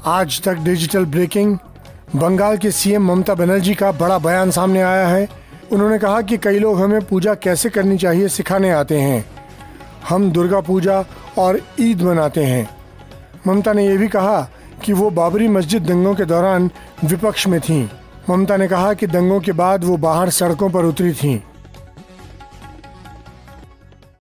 आज तक digital breaking. Bengal के सीएम ममता बनर्जी का बड़ा बयान सामने आया है। उन्होंने कहा कि कई लोग हमें पूजा कैसे करनी चाहिए सिखाने आते हैं। हम दुर्गा पूजा और ईद मनाते हैं। ममता ने यह भी कहा कि वो बाबरी मस्जिद दंगों के दौरान विपक्ष में थीं। ममता ने कहा कि दंगों के बाद वो बाहर सड़कों पर उतरी थीं।